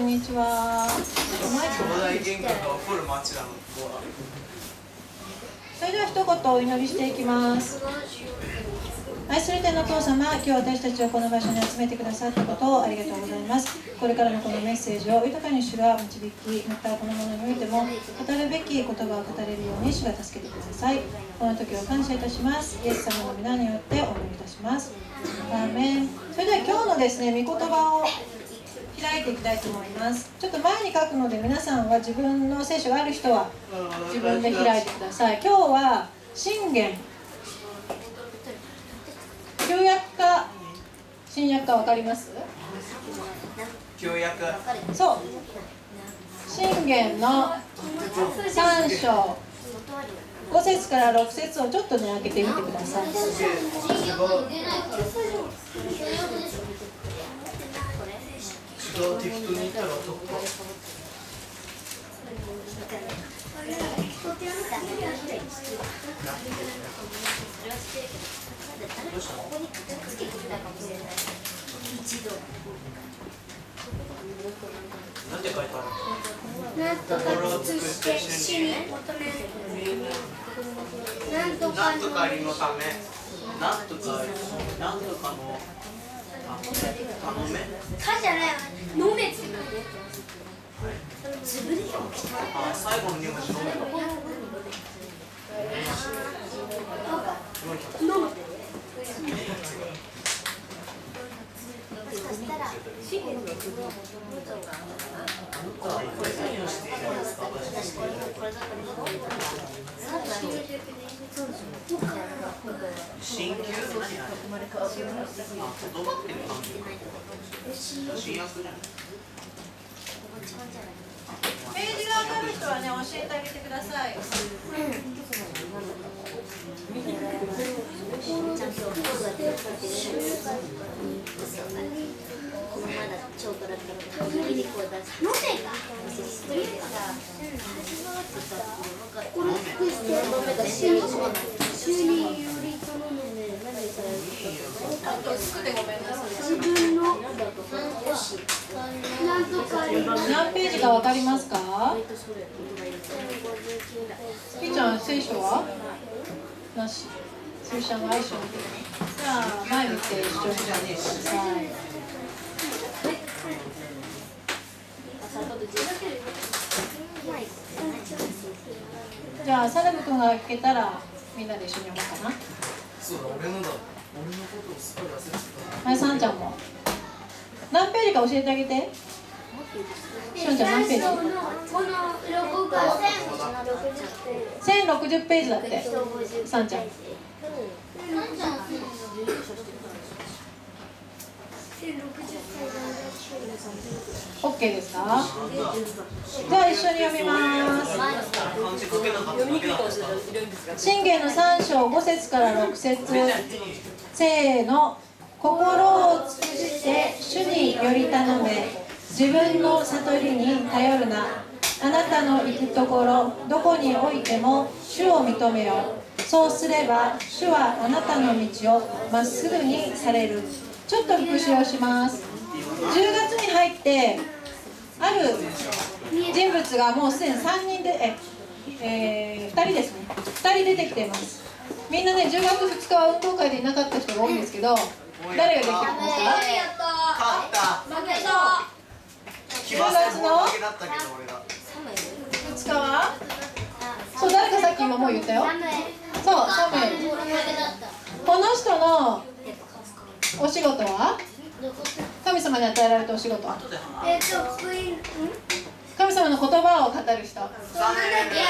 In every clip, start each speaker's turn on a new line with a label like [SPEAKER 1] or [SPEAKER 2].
[SPEAKER 1] んにちは。それでは一言お祈りしていきます。愛する天のお父様、今日私たちをこの場所に集めてくださったことをありがとうございます。これからのこのメッセージを豊かに主が導き、またこのものにおいても語るべき言葉を語れるように主が助けてください。この時を感謝いたします。イエス様の皆によってお祈りいたします。アーメン。それでは今日のですね、御言葉を開いていきたいと思います。ちょっと前に書くので、皆さんは自分の聖書がある人は自分で開いてください。今日は箴言、旧約か新約か分かります？
[SPEAKER 2] 旧約。
[SPEAKER 1] そう。箴言の3章5節から6節をちょっとね、開けてみてください。
[SPEAKER 2] なんて書いてある？
[SPEAKER 3] なんとか尽くして死に求める。なんとか
[SPEAKER 2] りのため、なんとかの頼め。
[SPEAKER 3] かじゃないわ。飲めって言うので。
[SPEAKER 2] 最後の2文字飲めば。
[SPEAKER 3] 飲む。
[SPEAKER 2] 新旧何や？言葉っていう感じ。新約じゃない。
[SPEAKER 1] ページが分かる人はね、教えてあげてください。何ページか分かりますか？ピーちゃん、聖書はなし。聖書の相性。じゃあ前見て一緒に読んでください。じゃあサラム君が開けたらみんなで一緒に読もうかな。
[SPEAKER 2] そうだ、俺のことをすっかり忘れてた。
[SPEAKER 1] はい、さんちゃんも何ページか教えてあげて。しおんちゃん何ページ？
[SPEAKER 3] この6が
[SPEAKER 1] 1060ページだって。さんちゃん。OK ですか？じゃあ一緒に読みます。箴言の3章5節から6節。せーの。心を尽くして主により頼め。自分の悟りに頼るな。あなたの行くところどこにおいても主を認めよう。そうすれば主はあなたの道をまっすぐにされる。ちょっと復習をします。10月に入ってある人物がもうすでに3人で2人ですね。2人出てきています。みんなね、10月2日は運動会でいなかった人が多いんですけど、誰ができてきました？
[SPEAKER 2] 勝った。10月
[SPEAKER 1] の
[SPEAKER 2] 負けだったけど俺が。
[SPEAKER 1] 2日はそう、誰かさっき今もう言ったよ。そう、サムエル。この人のお仕事は神様に与えられたお仕事は神様の言葉を語る人。
[SPEAKER 2] サムエル。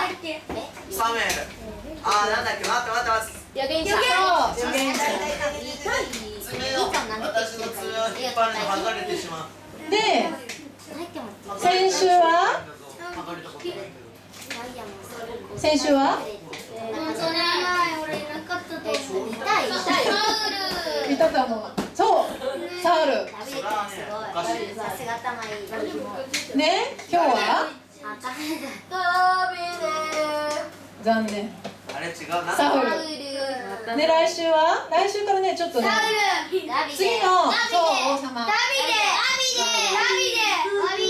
[SPEAKER 2] あー、なんだっけ、待って
[SPEAKER 3] 預言者。
[SPEAKER 1] そう、預言者。
[SPEAKER 2] 私の爪を引っ張るの剥がれてしまう。
[SPEAKER 1] で、先週はいたと思う。そう、サウル。ね、今日は残念。
[SPEAKER 2] あれ違うな。
[SPEAKER 1] サウル。ね、来週からね、ちょっとね、次の、そう、王様。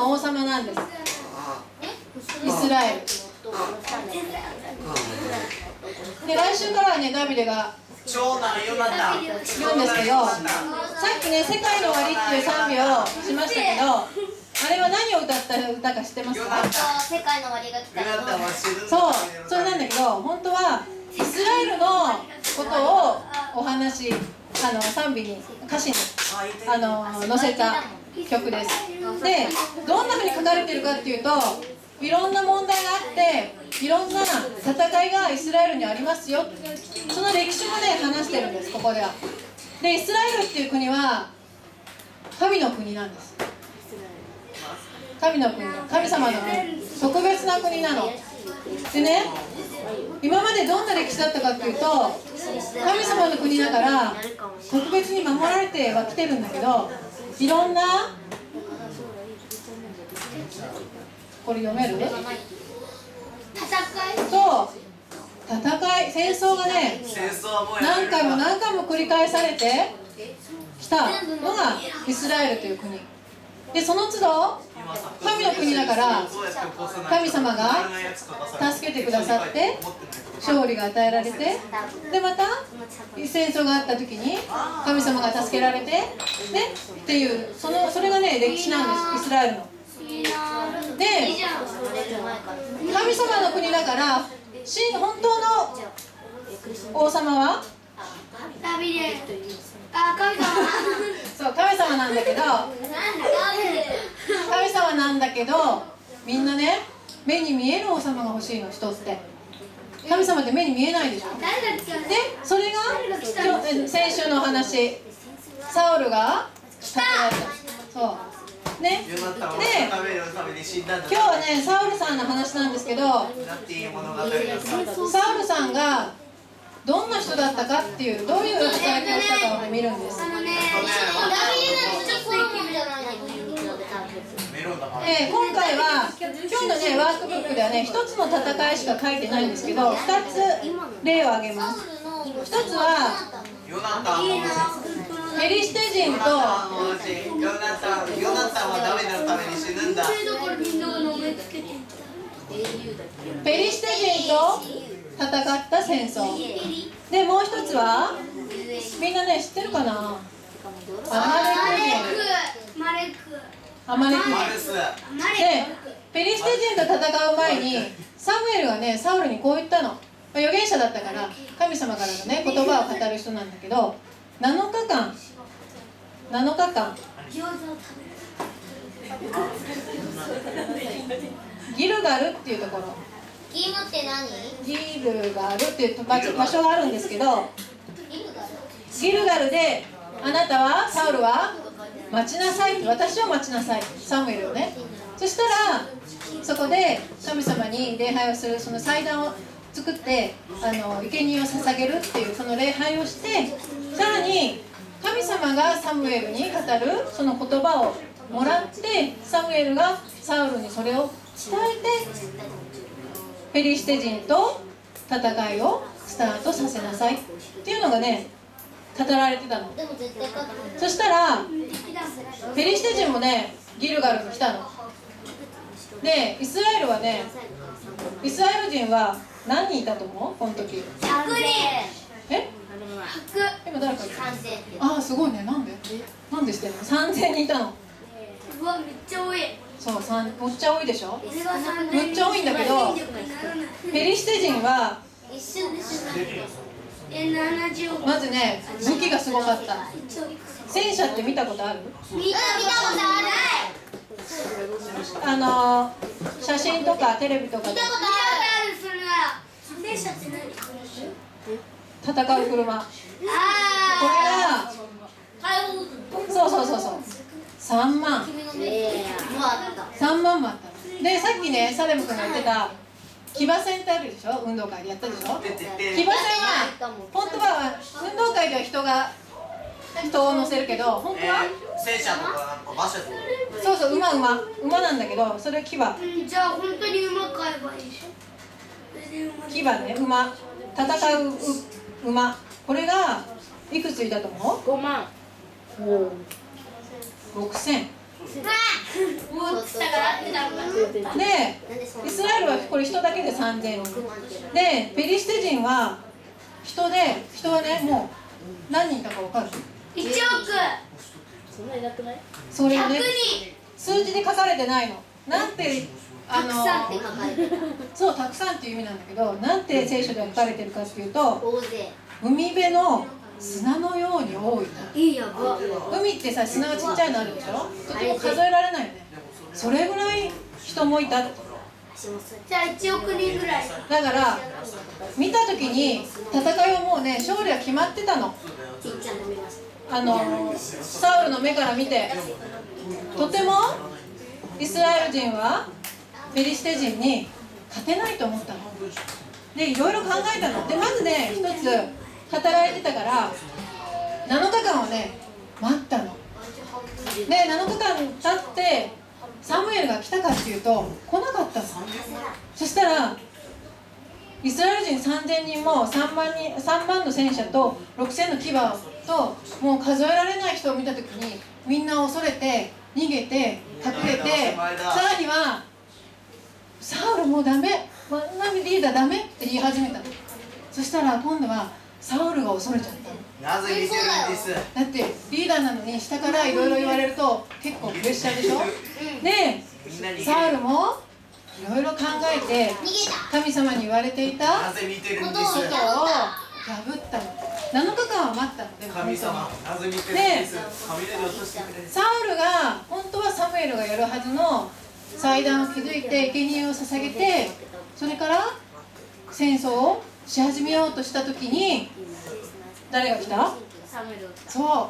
[SPEAKER 1] の王様なんです。イスラエルで、来週からはね、ダビデが
[SPEAKER 2] 長男ヨナタン
[SPEAKER 1] 言うんですけど、さっきね、世界の終わりっていう賛美をしましたけど、あれは何を歌った歌か知ってますか？
[SPEAKER 3] 世界の終わりが来た
[SPEAKER 2] ヨナタンは死ぬ
[SPEAKER 1] そう、それなんだけど、本当はイスラエルのことをお話、賛美に、歌詞に載せた曲です。で、どんな風に書かれてるかっていうと、いろんな問題があって、いろんな戦いがイスラエルにありますよ。その歴史もね、話してるんです、ここでは。で、イスラエルっていう国は神の国なんです。神の国、神様の特別な国なの。でね、今までどんな歴史だったかっていうと、神様の国だから特別に守られてはきてるんだけど、いろんな、これ読める？そう、戦い、戦争がね、何回も何回も繰り返されてきたのがイスラエルという国で、その都度神の国だから神様が助けてくださって勝利が与えられて、でまた戦争があった時に神様が助けられて、ね、っていう、それがね、歴史なんです、イスラエルの。で、神様の国だから本当の王様は
[SPEAKER 3] ダビデ。神様。
[SPEAKER 1] そう、神様なんだけど、神様なんだけど、みんなね、目に見える王様が欲しいの、人って。神様って目に見えないでしょ。で、それが先週の話、サウルが殺られた。そうね、で、今日はね、サウルさんの話なんですけど、サウルさんがどんな人だったかっていう、どういう働きをしたかを見るんです。今回は、今日のね、ワークブックではね、一つの戦いしか書いてないんですけど、二つ例を挙げます。一つはペリシテ人と、
[SPEAKER 2] ヨナタンはダビデのために死ぬんだ。
[SPEAKER 1] ペリシテ人と戦った戦争で、もう一つはみんなね、知ってるかな？アマレク人で、ペリシテ人と戦う前にサムエルがね、サウルにこう言ったの。預言者だったから神様からのね、言葉を語る人なんだけど、7日間ギルガルっていうところ、
[SPEAKER 3] ギムって何？
[SPEAKER 1] ギルガルっていう場所があるんですけど、ギルガルであなたは、サウルは待ちなさいって、私を待ちなさい、サムエルをね。そしたらそこで神様に礼拝をする、その祭壇を作って生贄を捧げるっていう、その礼拝をして、さらに神様がサムエルに語るその言葉をもらって、サムエルがサウルにそれを伝えて、ペリシテ人と戦いをスタートさせなさいっていうのがね、語られてたの。そしたらペリシテ人もね、ギルガルに来たので、イスラエルはね、イスラエル人は何人いたと思う？この時。
[SPEAKER 3] 100人。
[SPEAKER 1] 今誰かいる？ああ、すごいね。なんでしてんの？3000人いたの。
[SPEAKER 3] うわ、めっちゃ多い。
[SPEAKER 1] そう、めっちゃ多いでしょ。めっちゃ多いんだけど、ペリシテ人はまずね、武器がすごかった。戦車って見たことある？
[SPEAKER 3] 見たことある。
[SPEAKER 1] 写真とかテレビとかで
[SPEAKER 3] 見たことある。それは戦車って何？
[SPEAKER 1] 戦う車。これがそう3万。3万もあった。で、さっきね、サレム君が言ってた騎馬戦ってあるでしょ。運動会でやったでしょ。騎馬戦は本当は運動会では人を乗せるけど、本当は
[SPEAKER 2] 戦車とかなんか馬車とか。
[SPEAKER 1] そう、馬なんだけど、それ騎馬。
[SPEAKER 3] じゃあ本当に馬買えばいいでしょ。
[SPEAKER 1] 騎馬ね、馬、戦う馬。これがいくついたと思う？5万。6000。 でイスラエルはこれ人だけで3000人で、ペリシテ人は人はね、もう何人いたか分かる？
[SPEAKER 3] 1億。
[SPEAKER 4] そんなになくない？
[SPEAKER 1] それをね
[SPEAKER 3] 100人。
[SPEAKER 1] 数字で書かれてないの。なんて
[SPEAKER 3] たくさんって書かれてる。
[SPEAKER 1] そう、たくさんっていう意味なんだけど、なんて聖書で書かれてるかっていうと、
[SPEAKER 3] 大勢。
[SPEAKER 1] 海辺の砂のように多い。
[SPEAKER 3] やば。
[SPEAKER 1] 海ってさ、砂がちっちゃいのあるでしょ。とても数えられないよね。それぐらい人もいたって。
[SPEAKER 3] じゃあ1億人ぐらい。
[SPEAKER 1] だから見た時に戦いはもうね、勝利は決まってたの。サウルの目から見て、とてもイスラエル人はペリシテ人に勝てないと思ったので、いろいろ考えたので、まずね、一つ働いてたから7日間をね待ったので、7日間経ってサムエルが来たかっていうと来なかったの。そしたらイスラエル人3000人も3万の戦車と6000の牙と、もう数えられない人を見た時にみんな恐れて逃げて隠れて、さらにはサウルもうダメ、マナミリーダーダメって言い始めたの。そしたら今度はサウルが恐れちゃったの。
[SPEAKER 2] なぜ見てるんです？
[SPEAKER 1] だってリーダーなのに下からいろいろ言われると結構プレッシャーでしょ。でサウルもいろいろ考えて神様に言われていた
[SPEAKER 2] なぜ見てるん
[SPEAKER 1] ことを
[SPEAKER 2] です？
[SPEAKER 1] 破ったの。7日間は待ったので、
[SPEAKER 2] 神様、なぜ見てるんです？雷落としてくれ。
[SPEAKER 1] サウルが本当はサムエルがやるはずの祭壇を築いて生贄を捧げて、それから戦争をし始めようとした時に誰が来た？そう、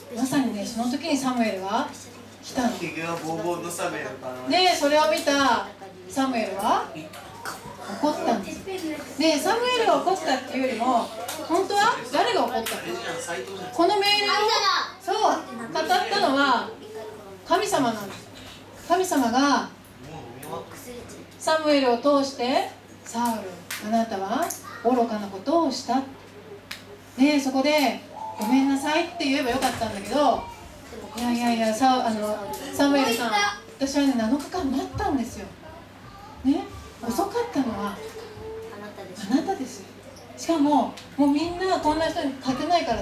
[SPEAKER 1] まさにね、その時にサムエルが来たの。
[SPEAKER 2] ひげがボーボーのサメルかな。
[SPEAKER 1] でそれを見たサムエルは怒ったんです。でサムエルが怒ったっていうよりも、本当は誰が怒ったの？この命令をそう語ったのは神様なんです。神様がサムエルを通して、サウル、あなたは愚かなことをした。でそこでごめんなさいって言えばよかったんだけど、いやサムエルさん、私はね7日間待ったんですよ。ね、遅かったのはあなたですよ。しかももうみんなこんな人に勝てないからって、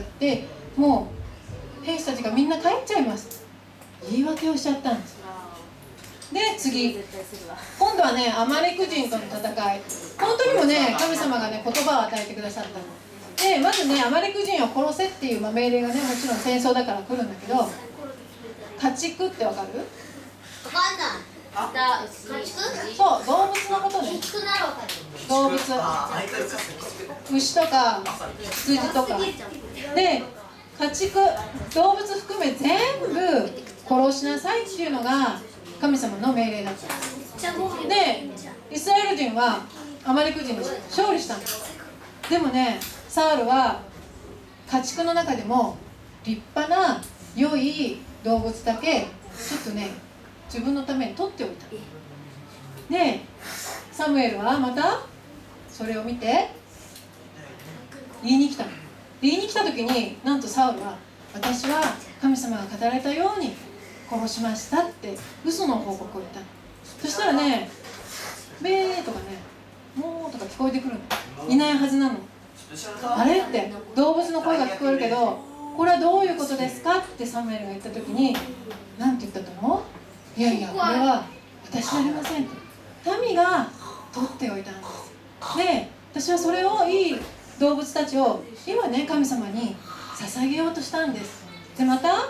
[SPEAKER 1] もう兵士たちがみんな帰っちゃいます。言い訳をしちゃったんです。で次、今度はねアマレク人との戦い。本当にもね神様がね言葉を与えてくださったので、まずねアマレク人を殺せっていう、命令がねもちろん戦争だから来るんだけど、家畜ってわかる？
[SPEAKER 3] わかんない。
[SPEAKER 1] そう、動物のことね。動物、牛とか羊とかで、家畜、動物含め全部殺しなさいっていうのが神様の命令だったんです。でイスラエル人はアマレク人に勝利したんです。でもね、サウルは家畜の中でも立派な良い動物だけちょっとね自分のために取っておいた。でサムエルはまたそれを見て言いに来たの。言いに来た時に、なんとサウルは私は神様が語られたように殺しましたって嘘の報告を言った。そしたらね、ベーとかね、モーとか聞こえてくるの。いないはずなの。あれって動物の声が聞こえるけど、これはどういうことですかってサムエルが言った時に、何て言ったと思う？いやいや、これは私じゃありませんと。民が取っておいたんです。で私はそれを、いい動物たちを今ね神様に捧げようとしたんです。でまた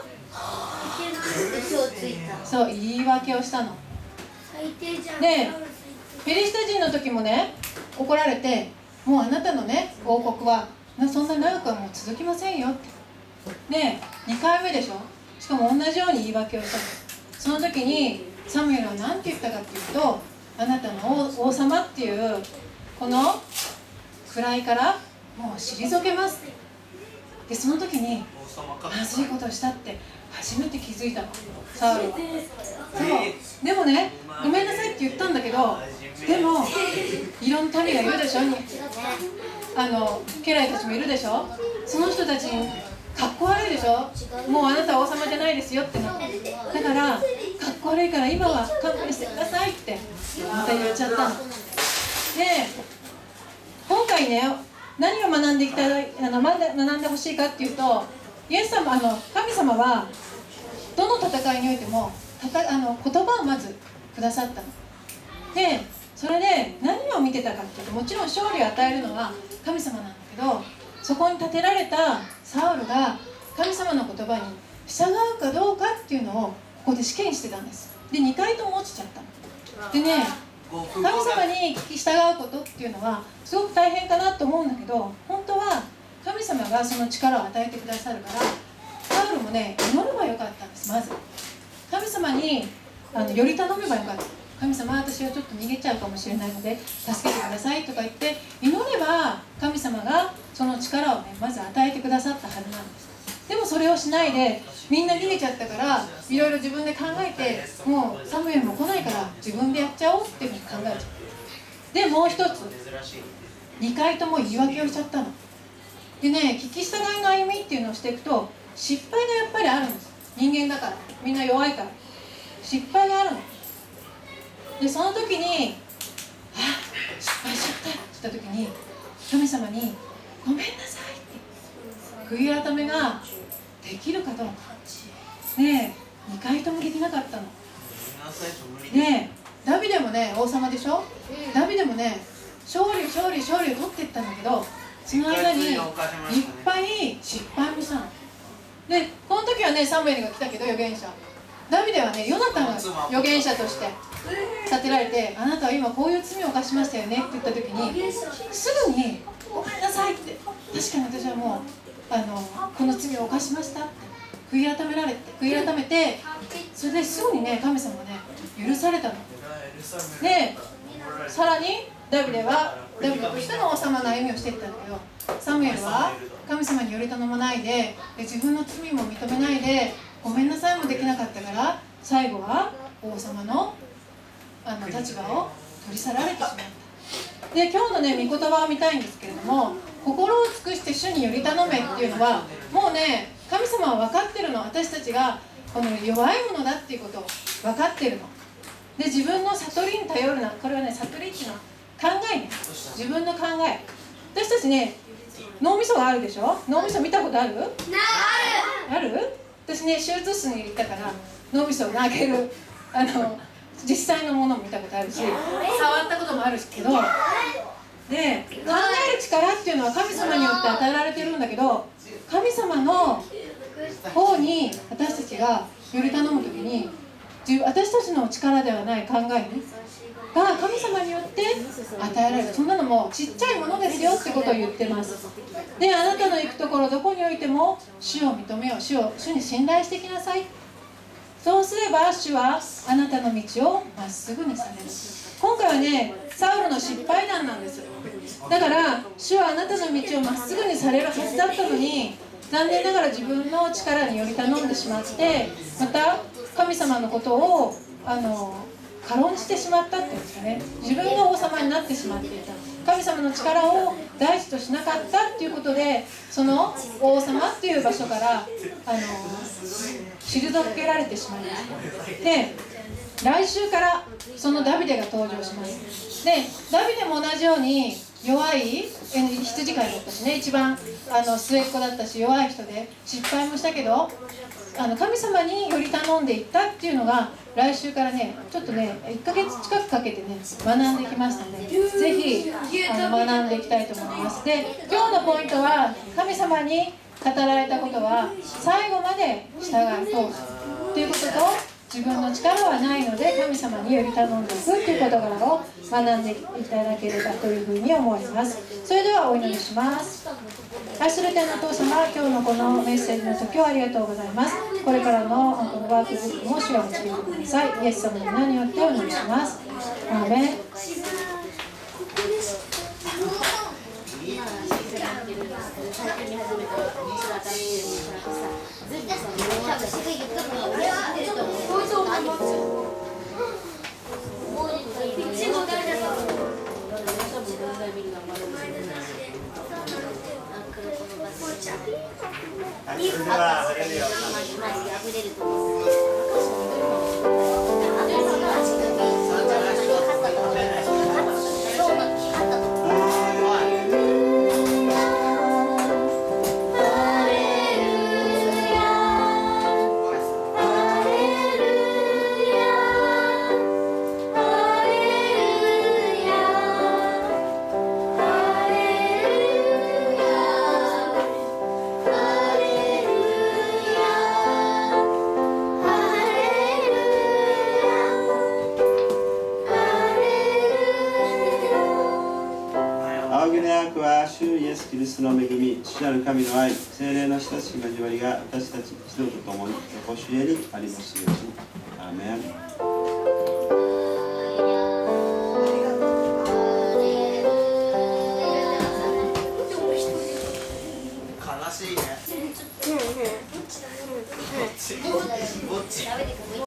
[SPEAKER 1] そう言い訳をしたの。でペリシテ人の時もね怒られて、もうあなたのね王国はそんな長くはもう続きませんよって。で2回目でしょ。しかも同じように言い訳をしたの。その時にサムエルは何て言ったかっていうと、あなたの王様っていうこの位からもう退けます。でその時にまずいことをしたって初めて気づいたの、サウルは。でもね、ごめんなさいって言ったんだけど、でもいろんな民がいるでしょ、家来たちもいるでしょ。その人たちかっこ悪いでしょ。もうあなたは王様じゃないですよってなって、だからかっこ悪いから今は勘弁してくださいってまた言っちゃったので、今回ね、何を学んでいきたい、学んでほしいかっていうと、イエス様、神様はどの戦いにおいても言葉をまずくださったので、それで何を見てたかっていうと、もちろん勝利を与えるのは神様なんだけど、そこに立てられたサウルが神様の言葉に従うかどうかっていうのをここで試験してたんです。で、2回とも落ちちゃったのでね、神様に聞き従うことっていうのはすごく大変かなと思うんだけど、本当は神様がその力を与えてくださるから、サウルもね、祈ればよかったんです。まず神様により頼めばよかった。神様、私はちょっと逃げちゃうかもしれないので助けてくださいとか言って祈れば、神様がその力をね、まず与えてくださったはずなんです。でもそれをしないで、みんな逃げちゃったから、いろいろ自分で考えて、もうサムエルも来ないから自分でやっちゃおうっていうふうに考えちゃう。で、もう一つ、2回とも言い訳をしちゃったのでね、聞き従いの歩みっていうのをしていくと失敗がやっぱりあるんです。人間だから、みんな弱いから失敗があるので、その時に失敗しちゃったって言った時に、神様にごめんなさいって悔い改めができるかどうかね、2回ともできなかったのね。ダビデもね、王様でしょ。ダビデもね、勝利を取っていったんだけど、その間にいっぱい失敗もしたので、この時はね、サムエルが来たけど預言者、ダビデはね、ヨナタンが預言者として立てられて、あなたは今こういう罪を犯しましたよねって言った時に、すぐにごめんなさいって、確かに私はもうこの罪を犯しましたって悔い改めて、それですぐにね、神様がね、許されたので、さらにダビデとしての王様の歩みをしていったんだけど、サムエルは神様により頼まないで、自分の罪も認めないで、ごめんなさいもできなかったから、最後は王様の立場を取り去られてしまった。で、今日のね、御言葉を見たいんですけれども、心を尽くして主により頼めっていうのは、もうね、神様は分かってるの。私たちがこの弱いものだっていうことを分かってるので、自分の悟りに頼るな。これはね、悟りっていうのは考えね、自分の考え。私たちね、脳みそがあるでしょ。脳みそ見たことある？ある？私ね、手術室に行ったから脳みそを投げる実際のものも見たことあるし、触ったこともあるけど、で、考える力っていうのは神様によって与えられてるんだけど、神様の方に私たちがより頼むときに、私たちの力ではない考えねが神様によって与えられる。そんなのもちっちゃいものですよってことを言ってます。で、あなたの行くところどこにおいても主を認めよう、主に信頼してきなさい。そうすれば主はあなたの道をまっすぐにされる。今回はね、サウルの失敗談なんです。だから主はあなたの道をまっすぐにされるはずだったのに、残念ながら自分の力により頼んでしまって、また神様のことを軽んじてしまったっていうんですかね。自分が王様になってしまっていた。神様の力を大事としなかったっていうことで、その王様っていう場所から退けられてしまいました。で、来週からそのダビデが登場します。で、ダビデも同じように弱い羊飼いだったしね、一番末っ子だったし弱い人で失敗もしたけど、神様により頼んでいったっていうのが来週からね、ちょっとね1ヶ月近くかけてね学んできましたので、ぜひ学んでいきたいと思います。で、今日のポイントは、神様に語られたことは最後まで従い通すということと、自分の力はないので神様により頼んでいくという事柄を学んでいただければというふうに思います。それではお祈りします。愛する天のお父様、今日のこのメッセージの時をありがとうございます。これからのこのワークブックも主を導いてください。イエス様の名によってお祈りします。アーメン。
[SPEAKER 3] Chapter
[SPEAKER 5] はい、それではハレルヤを
[SPEAKER 4] 破れると思う。
[SPEAKER 6] 仰ぎの役は主イエス・キリストの恵み、父なる神の愛、聖霊の親しき交わりが私たち一同と共にご主へにありますように。アーメン。
[SPEAKER 2] 悲しいね。ぼっち。